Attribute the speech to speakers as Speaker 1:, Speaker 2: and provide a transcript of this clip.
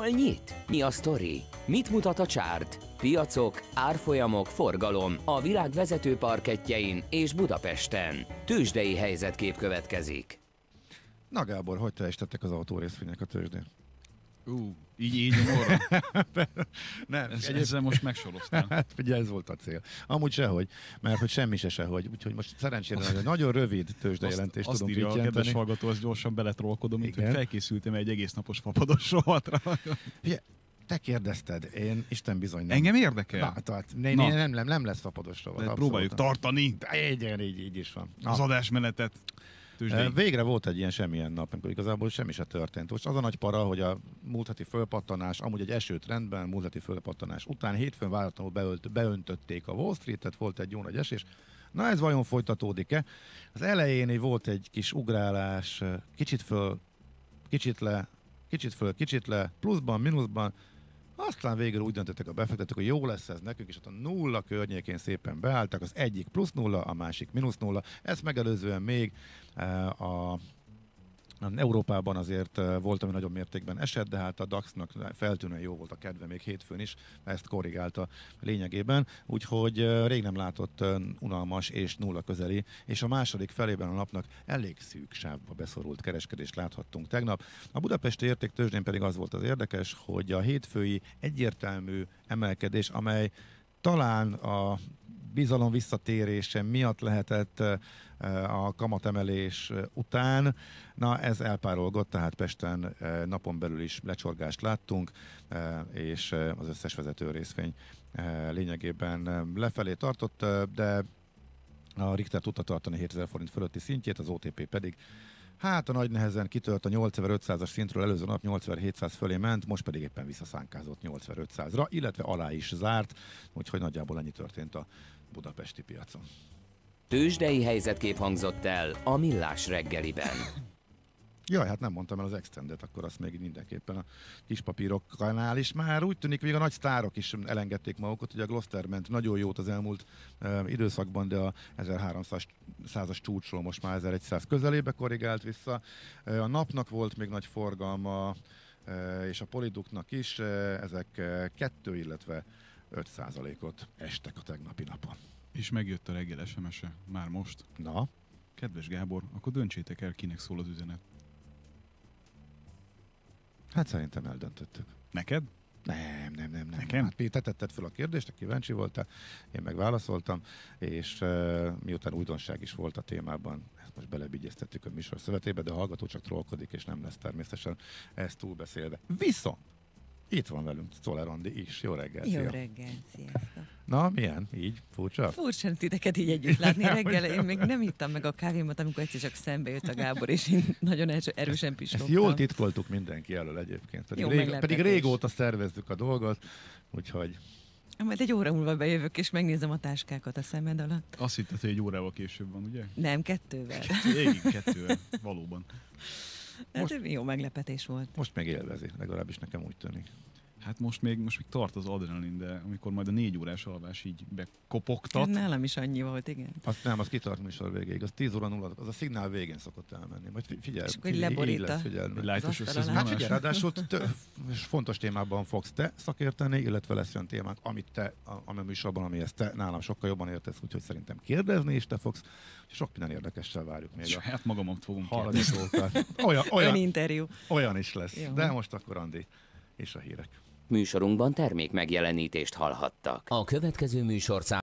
Speaker 1: Hol nyit? Mi a sztori? Mit mutat a csárt? Piacok, árfolyamok, forgalom a világ vezető parkettjein és Budapesten. Tőzsdei helyzetkép következik.
Speaker 2: Na Gábor, hogy teljesítettek az autórészvények a tőzsdén?
Speaker 3: Így nyomorra?
Speaker 2: Nem,
Speaker 3: ezzel most megsoroztál.
Speaker 2: Hát figyelj, ez volt a cél. Amúgy sehogy, mert hogy semmi se sehogy. Úgyhogy most szerencsére nagyon rövid tőzsdejelentést tudunk
Speaker 3: írja
Speaker 2: így
Speaker 3: a kedves
Speaker 2: jelenteni.
Speaker 3: hallgató, azt gyorsan beletrollkodom, mint
Speaker 2: Igen.
Speaker 3: hogy felkészültem egy egész napos fapados rovatra.
Speaker 2: Figyelj, te kérdezted, én Isten bizony nem.
Speaker 3: Engem érdekel?
Speaker 2: Na, tehát nem lesz fapados rovat.
Speaker 3: De próbáljuk tartani
Speaker 2: Így is van.
Speaker 3: az adásmenetet.
Speaker 2: Végre volt egy ilyen semmilyen nap, amikor igazából semmi se történt. Most az a nagy para, hogy a múlt heti fölpattanás, amúgy egy esőtrendben, múlt heti fölpattanás után hétfőn váratlanul beöntötték a Wall Street-et, volt egy jó nagy esés. Na ez vajon folytatódik-e? Az elején volt egy kis ugrálás, kicsit föl, kicsit le, pluszban, mínuszban, aztán végül úgy döntöttek a befektetők, hogy jó lesz ez nekünk, és ott a nulla környékén szépen beálltak, az egyik plusz nulla, a másik mínusz nulla. Ezt megelőzően még Európában azért volt, ami nagyobb mértékben esett, de hát a DAX-nak feltűnően jó volt a kedve még hétfőn is, ezt korrigálta lényegében, úgyhogy rég nem látott unalmas és nulla közeli, és a második felében a napnak elég szűk sávba beszorult kereskedést láthattunk tegnap. A budapesti értéktőzsdén pedig az volt az érdekes, hogy a hétfői egyértelmű emelkedés, amely talán a bizalom visszatérése miatt lehetett a kamatemelés után. Na, ez elpárolgott, tehát Pesten napon belül is lecsorgást láttunk, és az összes vezető részvény lényegében lefelé tartott, de a Richter tudta tartani 7000 forint fölötti szintjét, az OTP pedig hát a nagy nehezen kitört a 8500-as szintről, előző nap 8700 fölé ment, most pedig éppen visszaszánkázott 8500-ra, illetve alá is zárt, úgyhogy nagyjából ennyi történt a budapesti piacon.
Speaker 1: Tőzsdei helyzetkép hangzott el a Millás reggeliben.
Speaker 2: Jaj, hát nem mondtam el az Extendet, akkor azt még mindenképpen a kispapíroknál is. Már úgy tűnik, még a nagy sztárok is elengedték magukat, hogy a Gloster ment nagyon jót az elmúlt időszakban, de a 1300-as csúcsról most már 1100 közelébe korrigált vissza. A napnak volt még nagy forgalma, és a Polyduknak is, ezek 2, illetve 5%-ot estek a tegnapi napon.
Speaker 3: És megjött a reggel SMS-e, már most.
Speaker 2: Na?
Speaker 3: Kedves Gábor, akkor döntsétek el, kinek szól az üzenet.
Speaker 2: Hát szerintem eldöntöttük.
Speaker 3: Neked?
Speaker 2: Nem.
Speaker 3: Nekem?
Speaker 2: Hát te tetted fel a kérdést, kíváncsi voltál, én meg válaszoltam, és miután újdonság is volt a témában, ezt most belebigyeztettük a műsor szövetébe, de a hallgató csak trollkodik, és nem lesz természetesen ezt túlbeszélve. Viszont itt van velünk Czoller Andi is. Jó reggel!
Speaker 4: Jó reggel, sziasztok!
Speaker 2: Na, milyen? Így? Furcsa?
Speaker 4: Furcsa titeket így együtt látni reggel. Én még nem ittam meg a kávémat, amikor egyszer csak szembe jött a Gábor, és én nagyon erősen pislogtam.
Speaker 2: Ezt jól titkoltuk mindenki elől egyébként. Pedig régóta szervezzük a dolgot, úgyhogy...
Speaker 4: Majd egy óra múlva bejövök, és megnézem a táskákat a szemed alatt.
Speaker 3: Azt hitted, hogy egy órával később van, ugye?
Speaker 4: Nem, 2-vel.
Speaker 3: Igen, 2-vel, valóban.
Speaker 4: Hát jó meglepetés volt.
Speaker 2: Most meg élvezi, legalábbis nekem úgy tűnik.
Speaker 3: Hát most még tart az adrenalin, de amikor majd a 4 órás alvás így bekopogtat.
Speaker 4: Nálam is annyi volt, igen.
Speaker 2: Az kitart műsor végéig, az 10 óra 0, az a szignál végén szokott elmenni. Majd figyelj,
Speaker 4: és akkor leborít a...
Speaker 3: Lájtos összezvonás.
Speaker 2: Hát figyelj, ráadásul fontos témában fogsz te szakérteni, illetve lesz olyan témák, amit te, a műsorban, amihez te nálam sokkal jobban értesz, úgyhogy szerintem kérdezni is te fogsz, és sok minden érdekessel várjuk még.
Speaker 3: Saját magamat fogom
Speaker 2: kérdezni.
Speaker 4: Olyan interjú.
Speaker 2: Olyan is lesz.
Speaker 4: Jó.
Speaker 2: De most akkor Andi és a hírek.
Speaker 1: Műsorunkban termék megjelenítést hallhattak. A következő műsorszám